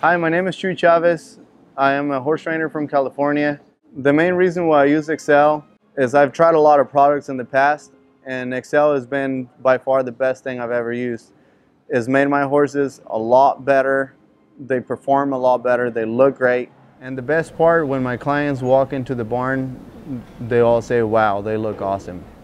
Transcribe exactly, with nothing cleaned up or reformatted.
Hi, my name is Chuy Chavez. I am a horse trainer from California. The main reason why I use Excel is I've tried a lot of products in the past, and Excel has been by far the best thing I've ever used. It's made my horses a lot better. They perform a lot better. They look great. And the best part, when my clients walk into the barn, they all say, wow, they look awesome.